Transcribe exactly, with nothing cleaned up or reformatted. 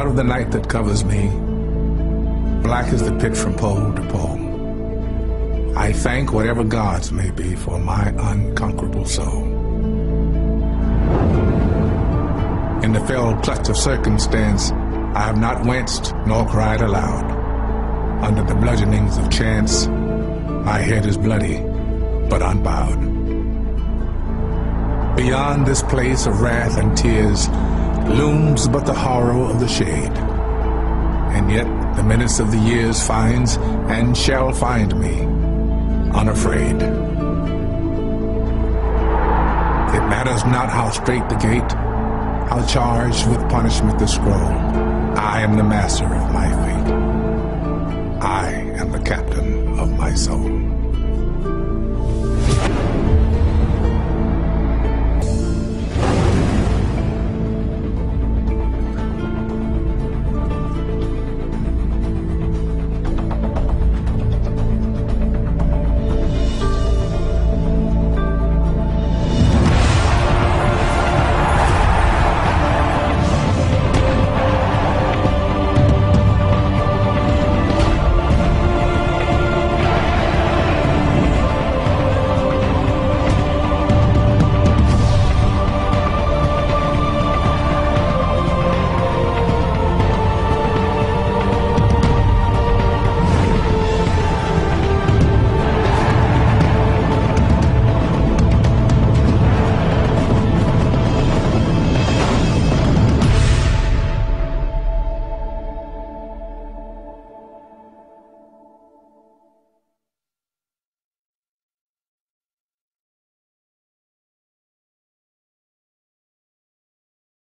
of the night that covers me, black as the pit from pole to pole, I thank whatever gods may be for my unconquerable soul. In the fell clutch of circumstance, I have not winced nor cried aloud. Under the bludgeonings of chance, my head is bloody, but unbowed. Beyond this place of wrath and tears looms but the horror of the shade. And yet the menace of the years finds and shall find me unafraid. It matters not how straight the gate, how charged with punishment the scroll. I am the master of my fate. I am the captain of my soul.